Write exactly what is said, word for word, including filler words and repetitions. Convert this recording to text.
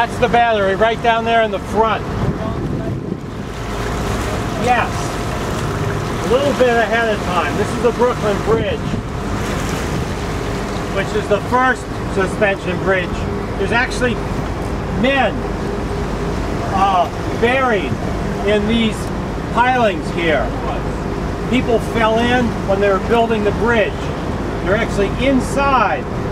That's the battery right down there in the front. Yes. A little bit ahead of time. This is the Brooklyn Bridge, which is the first suspension bridge. There's actually men uh, buried in these pilings here. People fell in when they were building the bridge. They're actually inside